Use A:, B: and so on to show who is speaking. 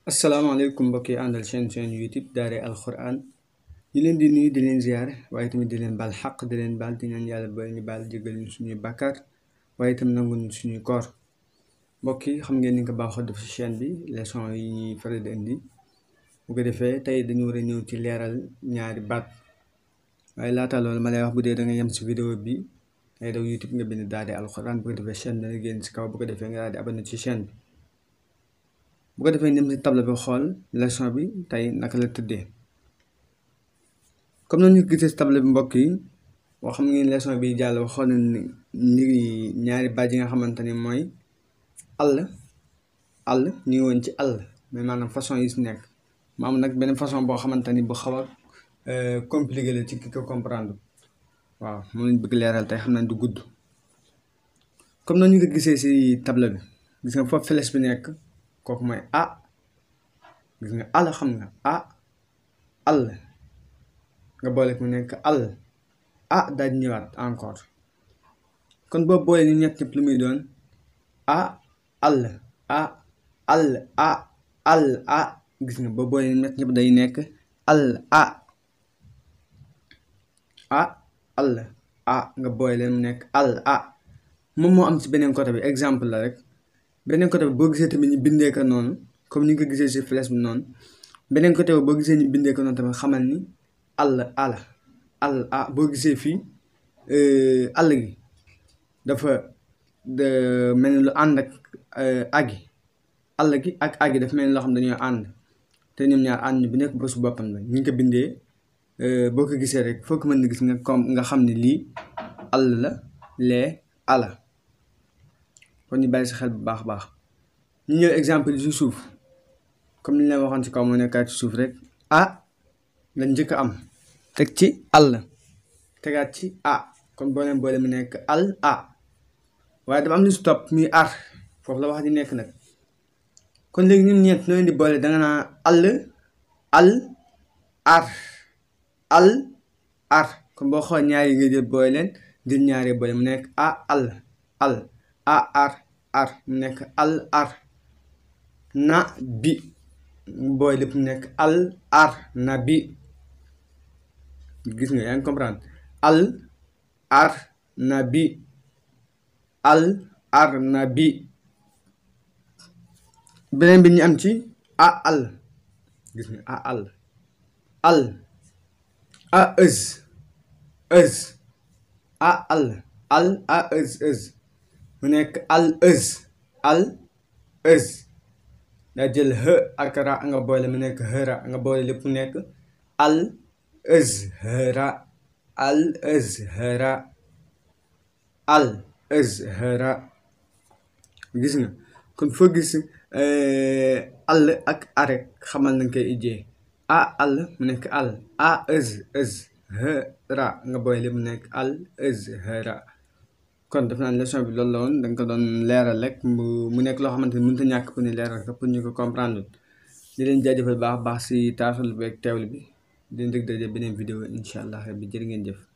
A: asalaamaaleykum mbokk yi àndal chaîne YouTube Daara Alquran ñu leen di nuyu di leen ziar waaye tamit di leen baal xaq di leen baal di ñaan yàlla ba ñu baal jégal ñu suñuy bàkkaar waaye itam nangu ñu suñuy koor mbokk yi xam ngeen ni nga baaxoo def ci chaîne bi leçon yi ñuy faral di indi bu ko defee tey dañu war a ñëw ci leeral ñaari baat waaye laata loolu ma lay wax bu dee da nga yem ci vidéo bi ngay daw YouTube nga bind Daara Alquran bu ko defee chaîne dana génn ci kaw bu ko defee nga daal di abonné ci chaîne bi. bu ko defee dem ci table bi xool leçon bi tey naka la tëddee comme nañu gisee ci table bi mbokk yi boo xam ngeen leçon bi jàll waxoon na ni ñaari baat yi nga xamante ni mooy àll ñu ngi woon ci àll mais maanaam façon yi si nekk mu am nag beneen façon boo xamante ni bu xaw a compliqué la ci ki ko comprendre waaw moom lañ bëgg leeral tey xam nañ du gudd comme nañu ko gisee ci table bi gis nga foofu flèche bi nekk kooku mooy gis nga àll xam nga àll nga boole mu nekk àll daal ñëwaat encore kon boo boole ñu ñett ñëpp lu muy doon àll àll gis nga boo boole ñu ñett ñëpp day nekk àll àll nga boole leen mu nekk àll moom moo am ci beneen côté bi exemple la rek beneen côté bi boo gisee tamit ñu bindee ko noonu comme ni nga ko gisee ci flèche bi noonu beneen côté bi boo gisee ñu bindee ko noonu tamit xamal ni àll boo gisee fii àll gi dafa mel ni lu ànd ak agi àll gi ak agi dafa mel ni loo xam dañoo ànd te ñoom ñaar ànd bi nekk bosu boppam la ñu ngi ko bindee boo ko gisee rek foo ko mën na gis nga comme nga xam ne lii àll la lee àll kon ñu bàyyi si xel bu baax a baax ñu ñëw exemple yi ci suuf comme ni ñu leen waxoon ci kaw moo nekkaat ci suuf rek lañ njëkk a am teg ci àll tegaat ci kon boo leen boole mu nekk àll waaye dafa am lu si topp muy foofu la wax di nekk nag kon léegi ñun ñeent noo leen di boole danga naa àll kon boo xool ñaari nga jël boole leen jël ñaari boole mu nekk àll mu nekk àll na bi booy lépp mu nekk na bi gis nga yaa ngi comprendre na bi beneen bi ñu am ci àll gis nga àll ëz mu nekk àll ëz daa jël ak ra nga boole mu nekk hëra nga boole lépp mu nekk àll azhara gis nga kon foo gis àll ak arek xamal nañ koy ijjee àll mu nekk àll azhara nga boole lépp mu nekk àll azhara kon def naa leçon bi loolu la woon danga ko doon leeral rek mu nekk loo xamante ni mënut a ñàkk pour ñu leeral ko pour ñu ko comprendre di leen jaajëfal baax si taaxal bi ak teewlu bi di leen dëgg daje beneen vidéo incha allah rabbi jërë ngeen jëf